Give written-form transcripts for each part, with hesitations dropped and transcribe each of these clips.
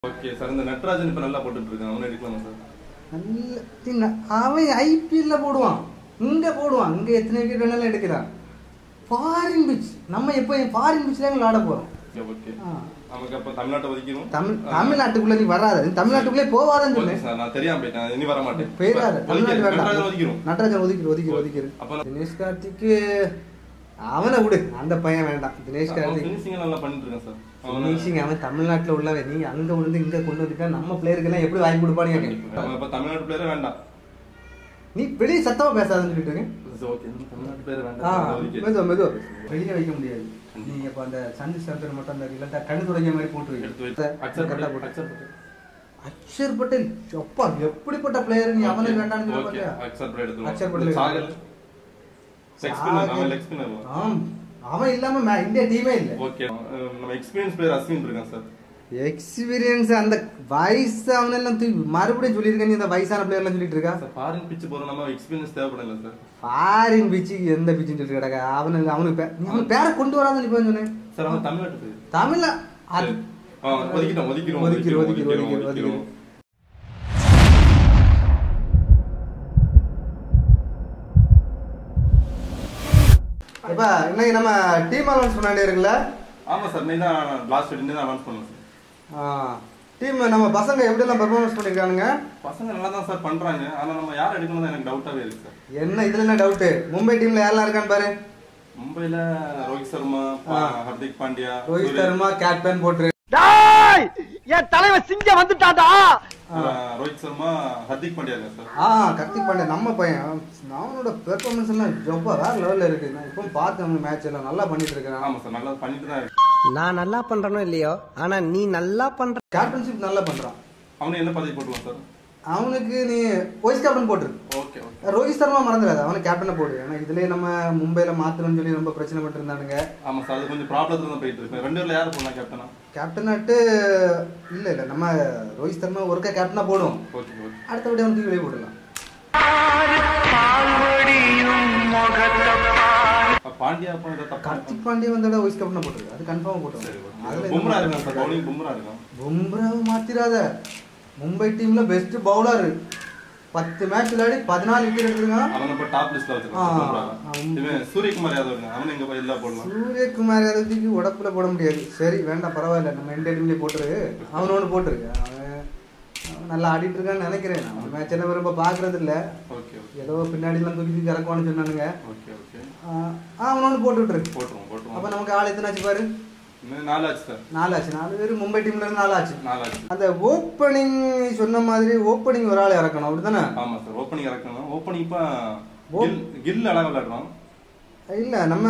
Okay, sir. இந்த நட்ராஜன் இப்ப நல்லா போட்டுட்டு இருக்கான். அவனை எடுக்கலாமா சார்? நல்ல அவன் ஐபிஎல்ல போடுவான். இங்க போடுவான். இங்க எத்தனை விக்கெட் வேணாலும் எடுக்கிறான். Foreign pitch. நம்ம எப்போ ஃபாரின் பிட்ச்ல விளையாட போறோம். ஓகே. நமக்கு அப்ப தமிழ்நாட்டை ஒதுக்கிரும். தமிழ்நாட்டுக்குள்ள நீ வராத. தமிழ்நாட்டுக்குள்ளே போவாதன்னு சொன்னேன். சார் நான் தெரியாம போயிட்டேன். இனி வர மாட்டேன். போயிடாத. தமிழ்நாட்டு வேண்டாம். நட்ராஜன் ஒதுக்கிரும். நட்ராஜன் ஒதுக்கிரு. அப்ப தினேஷ் கார்த்திக் அவனை விடு. அந்த பையன் வேண்டாம். தினேஷ் கார்த்திக் ஃபினிஷிங் நல்லா பண்ணிட்டு இருக்கான் சார். ஃபினிஷிங் அவன் தமிழ்நாட்டுல உள்ளவன். நீ அங்க வந்து இங்க கொண்டு வந்துட்டா நம்ம பிளேயருக்கு எல்லாம் எப்படி வாங்கி கொடுப்பானு கேட்க. அப்ப தமிழ்நாட்டு பிளேயர் வேண்டாம். நீ வெளியே சத்தமா பேசாதுன்னு சொல்லிட்டு இருக்கேன். ஓகே, தமிழ்நாட்டு பிளேயர் வேண்டாம். மெதுவா வெளியே வைக்க முடியாது. நீங்க இப்ப அந்த சந்து சந்தர் மட்டும் அந்த இல்ல கண்ணு துடைக்க மாதிரி போட்டு வைக்க. அக்ஷர் பட்டேல் அப்பா எப்படிப்பட்ட பிளேயர். நீ அவனுக்கு வேண்டாம்னு சொல்ல. அக்ஷர் பட்டேல் அவன் இல்லாம இந்தியா டீமே இல்ல. ஓகே, நம்ம எக்ஸ்பீரியன்ஸ் பிளேயர் அஸ்வின் இருக்கான் சார். எக்ஸ்பீரியன்ஸ் அந்த வயசு அவனெல்லாம் மறுபடியும் சொல்லியிருக்கேன். இந்த வயசான பிளேயர் எல்லாம் சொல்லிட்டு இருக்கா. ஃபாரின் பிட்ச் போறோம், நம்ம எக்ஸ்பீரியன்ஸ் தேவைப்படல சார். ஃபாரின் பிட்ச் எந்த பிட்ச்னு சொல்லிட்டு கிடக்கா. அவனுக்கு பேரை கொண்டு வராதுன்னு இப்ப சொன்னேன் சார். அவன் தமிழ்நாட்டு தமிழ்ல ஒதுக்கிறோம். இப்ப இன்னைக்கு நம்ம டீம் அனௌன்ஸ் பண்ண வேண்டிய இருக்குல்ல. ஆமா சார், நீ தான் லாஸ்ட் வீக் தான் அனௌன்ஸ் பண்ணோம் சார். டீம் நம்ம பசங்க எப்படி எல்லாம் பெர்ஃபார்மன்ஸ் பண்ணிருக்கானுங்க. பசங்க நல்லா தான் சார் பண்றாங்க. ஆனா நம்ம யார் எடுக்கணும் எனக்கு டவுட்டாவே இருக்கு சார். என்ன இதுல என்ன டவுட். மும்பை டீம்ல யாரெல்லாம் இருக்கான்னு பாரு. மும்பைல ரோஹித் சர்மா, ஹர்திக் பாண்டியா. ரோஹித் சர்மா கேப்டன் போட்டு என் தலைவர் சிங்க வந்துட்டாடா. ரோஹித் சர்மா, ஹர்திக் பாண்டியா இருக்கா சார். ஹர்திக் பாண்டியா நம்ம பையன். அவனோட பெர்ஃபார்மன்ஸ் எல்லாம் ஜப்பா வேற லெவல்ல இருக்கு. நான் இப்போ பார்த்தேன் மேட்ச் எல்லாம் நல்லா பண்ணிட்டு இருக்கான். ஆமா சார், நல்லா பண்ணிட்டு தான் இருக்கு. நான் நல்லா பண்றனோ இல்லையோ, ஆனா நீ நல்லா பண்ற. கேப்டன்ஷிப் நல்லா பண்றான். அவனுக்கு என்ன பதவி போட்டுருவான் சார்? அவனுக்கு நீ வைஸ் கேப்டன் போட்டுரு. ஓகே. ரோஹித் சர்மா மறந்துடாது. அவனை கேப்டனை போடு. ஏன்னா இதுலயே நம்ம மும்பைல மாத்தணும்னு சொல்லி ரொம்ப பிரச்சனை பண்ணிட்டு இருந்தானுங்க. ஆமா சார், அது கொஞ்சம் ப்ராப்ளத்துல தான் போயிட்டு இருக்கு. ரெண்டு பேர்ல யாரு போடலாம் கேப்டனா? கேப்டனாட்டு இல்ல நம்ம ரோஹித் சர்மா ஒருக்கா கேப்டனா போடுவோம். ஓகே. அடுத்தபடி அவனுக்கு வெளியே போடலாம். பாண்டியா கார்த்திக் பாண்டியா வந்தோட வைஸ் கேப்டனா போட்டுருக்கு. அது கன்ஃபார்மா போட்டுருவோம். அதுல பும்ரா இருக்கான் சார். பவுலிங் பும்ரா இருக்கான். பும்ராவை மாத்திராத. மும்பை டீம்ல பெஸ்ட் பவுலர். 10 மேட்ச் விளையாடி 14 விக்கெட் எடுத்துருக்கான். அவன இப்ப டாப் லிஸ்ட்ல வச்சிருக்கான். சூரியகுமார் யாதவ் இருக்கான். அவன் எங்க போய் எல்லாம் போடலாம். சூரியகுமார் யாதவ்க்கு உடப்புல போட முடியாது. சரி வேண்டாம், பரவாயில்ல. நம்ம இந்தியா டீம்லயே போட்டுரு. அவன் ஒன்று போட்டுருக்கு. அவன் நல்லா ஆடிட்டு இருக்கான்னு நினைக்கிறேன். அவன் மேட்ச் எல்லாம் ரொம்ப பாக்குறது இல்ல. ஏதோ பின்னாடி எல்லாம் தூக்கி இறக்குவான்னு சொன்னானுங்க. அவன் ஒன்று போட்டு விட்டுருக்கு. அப்ப நமக்கு ஆள் எத்தனை ஆச்சு பாரு. 4 ஆச்சு சார். 4 ஆச்சு. 4 பேர் மும்பை டீம்ல இருந்து 4 ஆச்சு. அந்த ஓப்பனிங் சொன்ன மாதிரி ஓப்பனிங் ஒரு ஆள் இறக்கணும், அப்படிதானே? ஆமா சார், ஓப்பனிங் இறக்கணும். ஓப்பனிங் இப்ப கில் அழகா விளையாடுறான். இல்ல நம்ம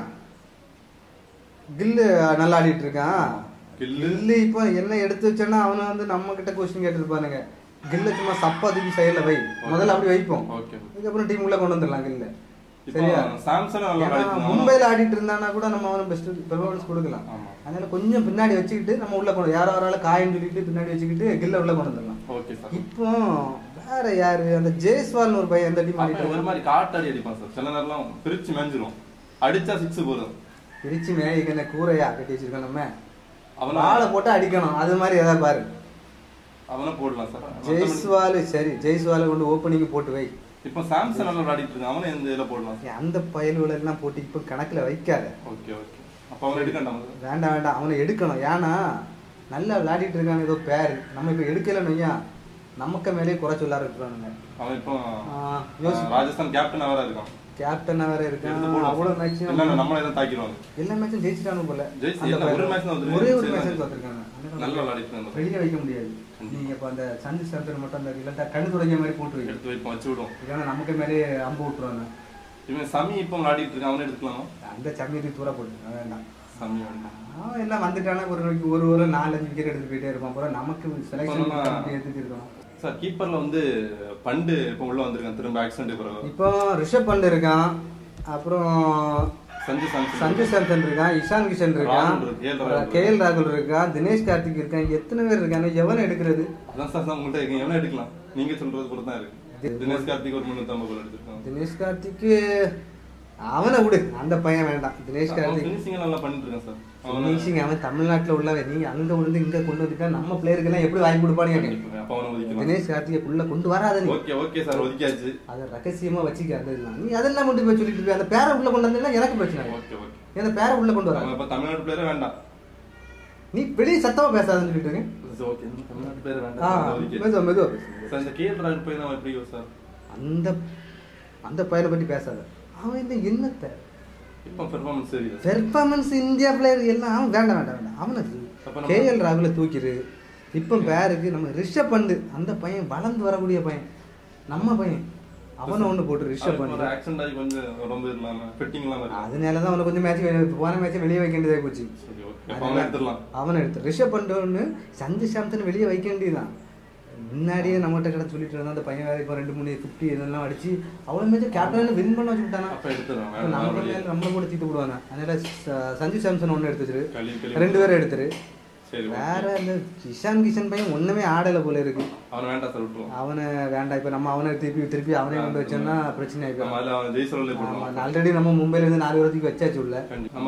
கில்லு நல்லா ஆடிட்டு இருக்கான். கில்லு இப்ப என்ன எடுத்து வச்சோன்னா அவனை வந்து நம்ம கிட்ட கொஸ்டின் கேட்டுருப்பானுங்க. கில்ல சும்மா சப்பா தூக்கி சைடுல வை. முதல்ல அப்படி வைப்போம். அதுக்கப்புறம் டீம் உள்ள கொண்டு வந்துடலாம் கில்ல. சரியா? மும்பைல ஆடிட்டு இருந்தானா கூட நம்ம அவனுக்கு பெஸ்ட் பெர்ஃபார்மன்ஸ் கொடுக்கலாம். அதனால கொஞ்சம் பின்னாடி வச்சுக்கிட்டு நம்ம உள்ள கொண்டு யாரோ காயம் சொல்லிட்டு பின்னாடி வச்சுக்கிட்டு கில்ல உள்ள கொண்டு வந்துடலாம். இப்போ வேற யாரு அந்த ஜெய்ஸ்வால்னு ஒரு பையன் எந்த டீம் ஆடிட்டு ஒரு மாதிரி காட்டாடி அடிப்பான் சார். சில நேரம் பிரிச்சு மேஞ்சிரும். அடிச்சா 6 போதும். பிரிச்சு மேய்க்கு என்ன கூரையா கட்டி வச்சிருக்கோம். நம்ம அவன ஆளை போட்டு அடிக்கணும். அது மாதிரி ஏதாவது பாரு. அவனை போடலாம் சார். ஜெய்ஸ்வால் சரி, ஜெய்ஸ்வாலை கொண்டு ஓப்பனிங் போட்டு வை. இப்ப சாம்சன் நல்லா விளையாடிட்டு இருக்கான். அவனை எந்த இதுல போடலாம்? அந்த பயல்களை எல்லாம் போட்டு இப்ப கணக்குல வைக்காத. ஓகே. அப்ப அவனை எடுக்கண்டாம். வேண்டாம், அவனை எடுக்கணும். ஏன்னா நல்லா விளையாடிட்டு இருக்காங்க. ஏதோ பேரு நம்ம இப்ப எடுக்கலன்னு நமக்கு மேலேயே குறை சொல்ல ஆரம்பிச்சுருவானுங்க. அவன் இப்போ ராஜஸ்தான் கேப்டனா வேற இருக்கான். அவ்வளவு மேட்ச் நம்மள எல்லாம் தாக்கிடுவாங்க. எல்லா மேட்சும் ஜெயிச்சிட்டாங்க போல. ஒரே ஒரு மேட்ச் தோத்துருக்காங்க. நல்லா விளையாடிட்டு வெளியே வைக்க முடியாது. நீங்க இப்ப அந்த சந்து சந்தர் மட்டும் அந்த இல்ல கண்ணு துடைக்க மாதிரி போட்டு எடுத்து வைப்போம், வச்சு விடுவோம். ஏன்னா நமக்கு மேலே அம்பு விட்டுருவாங்க. இவன் சமி இப்போ விளையாடிட்டு இருக்கான். அவனை எடுத்துக்கலாமா? அந்த சமயத்துக்கு தூர போட்டு வேண்டாம். சமி வேண்டாம். அவன் எல்லாம் வந்துட்டானா ஒரு 4-5 விக்கெட் எடுத்து போயிட்டே இருப்பான். அப்புறம் நமக்கு செலக்ஷன் எடுத்துட்டு இருக்கணும் சார். கீப்பர்ல வந்து பண்டு இப்போ உள்ள வந்திருக்கான். திரும்ப ஆக்சிடென்ட் பிறகு இப்போ ரிஷப் பண்ட் இருக்கான். அப்புறம் சஞ்சு சாம்சன் இருக்கான். இஷான் கிஷன் இருக்கான். கேஎல் ராகுல் இருக்கான். தினேஷ் கார்த்திக் இருக்கான். எத்தனை பேர் இருக்காங்க. எவனை எடுக்கிறது? அதான் சார் உங்கள்கிட்ட இருக்கு. எவனை எடுக்கலாம்? நீங்க சொல்றது கூட தான் இருக்கு. தினேஷ் கார்த்திக் ஒரு 350 எடுத்துருக்கான். தினேஷ் கார்த்திக் அவனை விடு, அந்த பையன் வேண்டாம். தினேஷ் கார்த்திக் ஃபினிஷிங் நல்லா பண்ணிட்டு இருக்கான் சார். ஃபினிஷிங் அவன் தமிழ்நாட்டுல உள்ளவன். நீ அங்க வந்து இங்க கொண்டு வந்துட்டா நம்ம பிளேயருக்கு எல்லாம் எப்படி வாங்கி கொடுப்பானு. தினேஷ் கார்த்திக் உள்ள கொண்டு வராத நீ. ஓகே ஓகே சார், ஒதுக்கியாச்சு. அத ரகசியமா வச்சுக்க. அதெல்லாம் நீ அதெல்லாம் மட்டும் போய் சொல்லிட்டு இருக்க. அந்த பேரை உள்ள கொண்டு வந்தா எனக்கு பிரச்சனை. ஓகே ஓகே, அந்த பேரை உள்ள கொண்டு வர. அப்ப தமிழ்நாட்டு பிளேயர் வேண்டாம். நீ வெளிய சத்தமா பேசாதன்னு சொல்லிட்டு இருக்கேன். ஓகே, தமிழ்நாட்டு பிளேயர் வேண்டாம். மெதுவா மெதுவா சார். இந்த கேஎல் ராகுல் பையன் அவன் எப்படி சார்? அந்த பையனை பத்தி பேசாத. அவன் இந்த என்னத்தை இப்போ பெர்ஃபார்மன்ஸ் சரி. பெர்ஃபார்மன்ஸ் இந்தியா பிளேயர் எல்லாம் அவன் வேண்டாம் வேண்டாம் வேண்டாம். அவனுக்கு கேஎல் ராகுல தூக்கிடு. இப்போ பேருக்கு நம்ம ரிஷப் பண்ட், அந்த பையன் வளர்ந்து வரக்கூடிய பையன், நம்ம பையன். அவனை ஒன்று போட்டு ரிஷப் பண்ட் ஆக்சிடென்ட் ஆகி கொஞ்சம் ரொம்ப இல்லாம ஃபிட்டிங் இல்லாம இருக்கு. அதனால தான் அவனை கொஞ்சம் மேட்ச் போன மேட்சை வெளியே வைக்க வேண்டியதாக போச்சு. அவனை எடுத்து ரிஷப் பண்ட் ஒன்று சஞ்சு சாம்சன் வெளியே வைக்க வேண்டியதுதான். முன்னாடியே நம்மகிட்ட கிட்ட சொல்லிட்டு இருந்தா அந்த பையன் வேற இப்போ 2-3 50 இதெல்லாம் அடிச்சு அவ்வளோ மேட்ச் கேப்டன் வின் பண்ண வச்சுட்டானா. நம்ம கூட தீத்து விடுவாங்க. அதனால சஞ்சு சாம்சன் ஒன்று எடுத்து வச்சிரு, 2 பேரும் எடுத்துரு. வேற இந்த கிஷன் பையன் ஒண்ணுமே ஆடலை போல இருக்கு. அவனை வேண்டாம். இப்ப நம்ம அவனை திருப்பி அவனே கொண்டு வச்சோம்னா பிரச்சனை ஆயிடும். ஆல்ரெடி நம்ம மும்பைல இருந்து 4 வருஷத்துக்கு வச்சாச்சு உள்ள.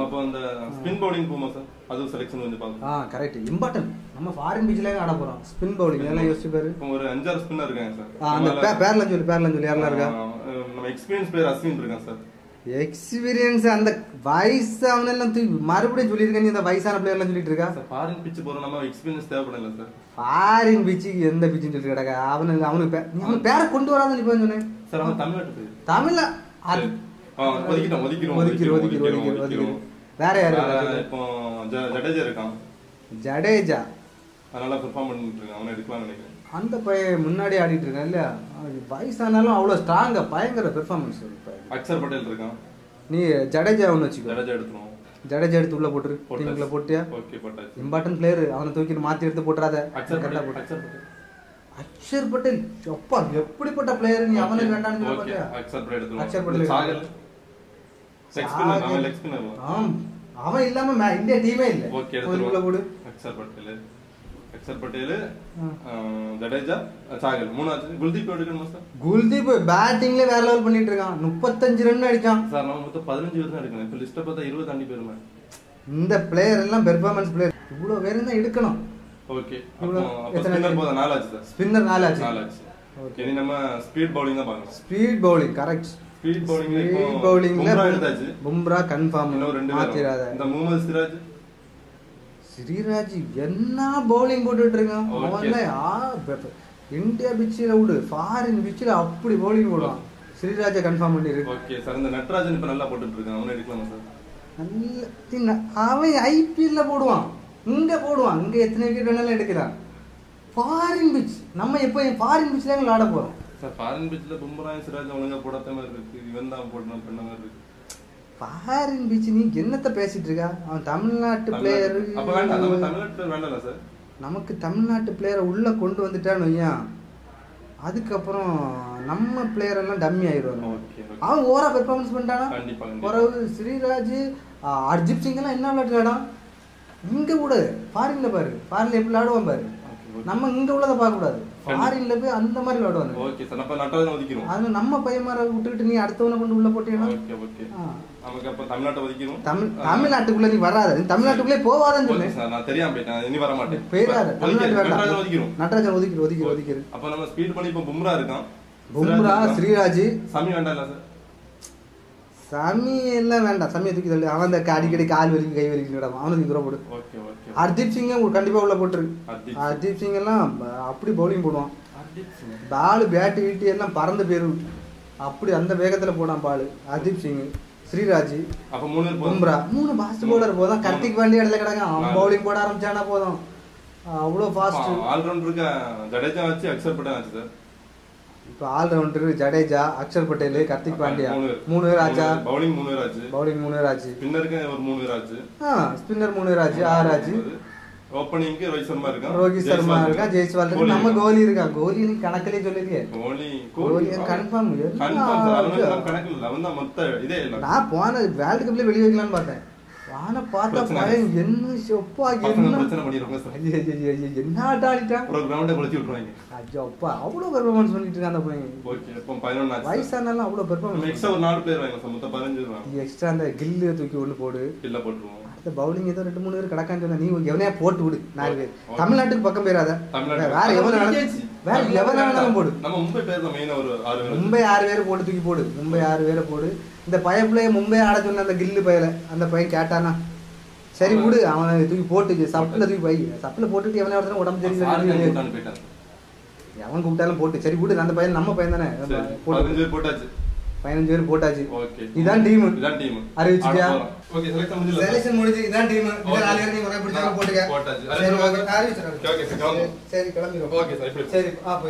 Correct, important. நம்ம ஃபாரின் பீச்ல ஆட போறோம். ஸ்பின் பவுலிங் எல்லாம் யோசிச்சு பாரு. ஒரு 5-6 ஸ்பின்னர் இருக்காங்க சார். அந்த பேர்லாம் சொல்லி யாரெல்லாம் இருக்கா? நம்ம எக்ஸ்பீரியன்ஸ் பிளேயர் அஸ்வின் இருக்கான் சார். எக்ஸ்பீரியன்ஸ் அந்த வயசு அவனெல்லாம் மறுபடியும் சொல்லியிருக்கேன். நீ இந்த வயசான பிளேயர்லாம் சொல்லிட்டு இருக்கா? ஃபாரின் பிட்ச் போறோம், நம்ம எக்ஸ்பீரியன்ஸ் தேவைப்படல சார். ஃபாரின் பிட்சுக்கு எந்த பிட்சுன்னு சொல்லி கிடக்கா? அவனுக்கு பேரை கொண்டு வராதுன்னு இப்போ சொன்னேன் சார். அவன் தமிழ்நாட்டு தமிழ்ல ஒதுக்கிறோம். வேற யாரு? இப்போ ஜடேஜா இருக்கான். ஜடேஜா அதனால பெர்ஃபார்ம் பண்ணிட்டு இருக்கான். அவனை எடுக்கலாம்னு நினைக்கிறேன். அந்த பையன் முன்னாடி ஆடிட்டு இருக்கான் இல்லையா? வயசானாலும் அவ்வளோ ஸ்ட்ராங்கா பயங்கர பெர்ஃபார்மன்ஸ். அக்ஷர் பட்டேல் இருக்கான். நீ ஜடேஜா ஒன்று வச்சுக்கோ. ஜடேஜா எடுத்துருவோம். ஜடேஜா எடுத்து உள்ள போட்டுரு. டீமுக்குள்ள போட்டியா? ஓகே, போட்டாச்சு. Important player. அவனை தூக்கிட்டு மாத்தி எடுத்து போட்டுறாத. அக்ஷர் பட்டேல் அப்பா எப்படிப்பட்ட பிளேயர். நீ அவனுக்கு வேண்டாம்னு சொல்ல பாத்தியா? அக்ஷர் பட்டேல் எடுத்துருவோம். Akshar Patel Chahal leg spinner. அவன் இல்லாம இந்தியா டீமே இல்ல. ஓகே, எடுத்துருவோம். போடு. அக்ஷர் பட்டேல், ஜடேஜா, சாகல் மூணாச்சு. குல்தீப் எடுக்கணுமா சார்? குல்தீப் பேட்டிங்ல வேற லெவல் பண்ணிட்டு இருக்கான். 35 ரன் அடிச்சான் சார். நம்ம மொத்தம் 15 பேர் தான் எடுக்கணும். இப்ப லிஸ்ட் பார்த்தா 20 தாண்டி போயிருமே. இந்த பிளேயர் எல்லாம் பெர்ஃபார்மன்ஸ் பிளேயர். இவ்வளவு பேர் தான் எடுக்கணும். ஓகே, அப்ப ஸ்பின்னர் போதா 4 ஆச்சு சார். ஸ்பின்னர் 4 ஆச்சு. ஓகே, இனி நம்ம ஸ்பீட் பவுலிங் தான் பார்க்கணும். Speed bowling correct. ஸ்பீட் பவுலிங்ல பும்ரா கன்ஃபார்ம். இன்னும் 2 பேர். இந்த முகமது சிராஜ் என்ன பவுலிங் போட்டுட்டு இருக்கான். அவன்ல இந்தியா பிச்சில விடு, ஃபாரின் பிச்சில அப்படி பவுலிங் போடுவான். ஸ்ரீராஜ கன்ஃபார்ம் பண்ணிருக்கு. Okay sir. இந்த நட்ராஜன் இப்ப நல்லா போட்டுட்டு இருக்கான். அவனை எடுக்கலாமா சார்? நல்ல அவன் ஐபிஎல்ல போடுவான், இங்க போடுவான். இங்க எத்தனை விக்கெட் வேணாலும் எடுக்கிறான். ஃபாரின் பிச் நம்ம எப்போ ஃபாரின் பிச்ல விளையாட போறோம் சார். ஃபாரின் பிச்ல பும்ரா சிராஜ் ஒழுங்கா போடாத மாதிரி இருக்கு. இவன் தான் போடணும் பண்ண மாதிரி இருக்கு. ஃபாரின் பிச் நீ என்னத்த பேசிட்டு இருக்கா? அவன் தமிழ்நாட்டு பிளேயர். அப்ப வேண்டாம், நம்ம தமிழ்நாட்டு பிளேயர் வேண்டாம்ல சார். நமக்கு தமிழ்நாட்டு பிளேயரை உள்ள கொண்டு வந்துட்டான்னு வையா, அதுக்கப்புறம் நம்ம பிளேயர் எல்லாம் டம்மி ஆயிடுவாங்க. அவன் ஓவரா பெர்ஃபார்மன்ஸ் பண்ணிட்டானா? பிறகு ஸ்ரீராஜ், அர்ஜித் சிங் எல்லாம் என்ன விளையாடுறான் இங்க கூட. ஃபாரின்ல பாரு, ஃபாரின்ல எப்படி விளையாடுவான் பாரு. நம்ம இங்க உள்ளதை பார்க்க கூடாது, ஃபாரின்ல போய் அந்த மாதிரி விளையாடுவாங்க. Okay sir. நம்ம நட்டால ஒதுக்கிரோம். அது நம்ம பையமார விட்டுட்டு நீ அடுத்தவனை கொண்டு உள்ள போட்டீங்கன்னா ஓகே ஓகே. நமக்கு அப்ப தமிழ்நாட்டை ஒதுக்கிரோம். தமிழ்நாட்டுக்குள்ள நீ வராத. நீ தமிழ்நாட்டுக்குள்ளே போவாதன்னு சொல்லு சார். நான் தெரியாம போயிட்டேன். இனி வர மாட்டேன். பேராத. தமிழ்நாட்டு வேண்டாம். நட்ராஜன் ஒதுக்கிரு. அப்ப நம்ம ஸ்பீட் பண்ணி இப்ப பும்ரா இருக்கான். பும்ரா, ஸ்ரீராஜ், சமி வேண்டாம்ல சார்? சமி எல்லாம் வேண்டாம். சமியை தூக்கி தள்ளி. அவன் அந்த அடிக்கடி கால் வலிக்கும் கை வலிக்கும் கிடக்கும். அவனுக்கு தூரம் போடு. ஹர்தீப் சிங் கண்டிப்பா உள்ள போட்டுரு. ஹர்தீப் சிங் எல்லாம் அப்படி பவுலிங் போடுவான். பால் பேட்டு வீட்டு எல்லாம் பறந்து போயிரும். அப்படி அந்த வேகத்துல போடான் ball. Hardeep Singh, Siraj, Bumrah 3 fast bowler போதும். கார்த்திக் பாண்டியா இடத்துல கிடக்கும். அவன் பவுலிங் போட ஆரம்பிச்சானா போதும். அவ்வளோ ஃபாஸ்ட். ஆல்ரவுண்டருக்கு ஜடேஜா வச்சு அக்ஷர் பட்டேல் ஆச்சு சார். இப்போ ஆல்ரவுண்டர் ஜடேஜா, அக்ஷர் பட்டேல், கார்த்திக் பாண்டியா 3 பேர் ஆச்சா? பவுலிங் 3 பேர் ஆச்சு. பவுலிங் 3 பேர் ஆச்சு. ஸ்பின்னருக்கு ஒரு 3 பேர் ஆச்சு. ஸ்பின்னர் 3 பேர் ஆச்சு. 6 ஆச்சு. ஓப்பனிங்க்கு ரோஹித் சர்மா இருக்கான், ஜெய்ஸ்வால் இருக்கு, நம்ம கோலி இருக்கான். கோலி நீ கணக்கிலே சொல்லிருக்கே. கோலி கன்ஃபார்ம். கணக்கு இல்ல, அவன் தான் மொத்த இதே இல்ல. நான் போன வேர்ல்ட் கப்ல வெளிய வைக்கலாம்னு பார்த்தேன். ஆனா பார்த்தா பையன் என்ன சொப்பா என்ன பிரச்சனை பண்ணிடுவாங்க சார். என்ன ஆடிட்டான் ஒரு கிரவுண்டை கொளுத்தி விட்டுருவாங்க. ஐயோ அப்பா அவ்வளவு பெர்ஃபார்மன்ஸ் பண்ணிட்டு இருக்கான் அந்த பையன். ஓகே இப்போ 11 ஆச்சு. வயசானாலும் அவ்வளவு பெர்ஃபார்மன்ஸ். எக்ஸ்ட்ரா ஒரு 4 பிளேயர் வாங்க சார், மொத்தம் 15 வாங்க. எக்ஸ்ட்ரா அந்த கில்ல தூக்கி ஒண்ணு போடு. கில்ல போட்டுருவோம். அடுத்த பவுலிங் ஏதோ 2-3 பேர் கடக்கான்னு சொன்னா நீ எவனையா போட்டு விடு. 4 பேர் தமிழ்நாட்டுக்கு பக்கம் போயிராத. வேற எவனாலும் வேற எவனாலும் போடு. நம்ம மும்பை பேர் தான் மெயினா ஒரு 6 பேர். மும்பை 6 பேர் போட்டு தூக்கி போடு. மும்பை 6 பேரை போடு. இந்த பையன்ல மும்பை ஆட சொன்ன அந்த கில்லு பையல அந்த பையன் கேட்டானா சரி விடு, அவனை தூக்கி போட்டு சப்ல தூக்கி போய் சப்ல போட்டுட்டு எவனை ஒருத்தர உடம்பு தெரியல எவன் கூப்பிட்டாலும் போட்டு சரி விடு. அந்த பையன் நம்ம பையன் தானே. 15 பேர் போட்டாச்சு. 15 பேர் போட்டாச்சு. ஓகே இதான் டீம். இதான் டீம். அறிவிச்சியா? ஓகே செலக்ட் முடிஞ்சல. செலக்ஷன் முடிஞ்சு இதான் டீம். இந்த 4 பேர் நீ முறை பிடிச்சா போட்டுக்க. போட்டாச்சு. சரி ஓகே அறிவிச்சிரேன். ஓகே சார் கிளம்பு. சரி கிளம்பிரோம். Okay sir. சரி